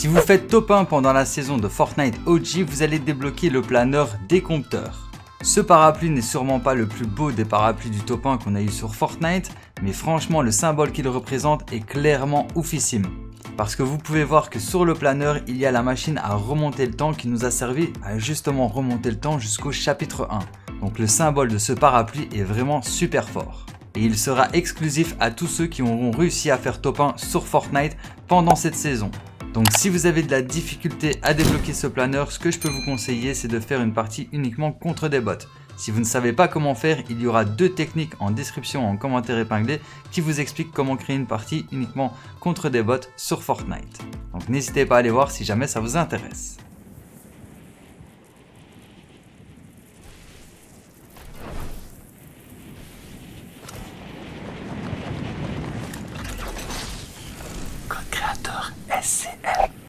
Si vous faites top 1 pendant la saison de Fortnite OG, vous allez débloquer le planeur Décompteur. Ce parapluie n'est sûrement pas le plus beau des parapluies du top 1 qu'on a eu sur Fortnite, mais franchement le symbole qu'il représente est clairement oufissime. Parce que vous pouvez voir que sur le planeur, il y a la machine à remonter le temps qui nous a servi à justement remonter le temps jusqu'au chapitre 1. Donc le symbole de ce parapluie est vraiment super fort. Et il sera exclusif à tous ceux qui auront réussi à faire top 1 sur Fortnite pendant cette saison. Donc si vous avez de la difficulté à débloquer ce planeur, ce que je peux vous conseiller, c'est de faire une partie uniquement contre des bots. Si vous ne savez pas comment faire, il y aura 2 techniques en description en commentaire épinglé qui vous expliquent comment créer une partie uniquement contre des bots sur Fortnite. Donc n'hésitez pas à aller voir si jamais ça vous intéresse.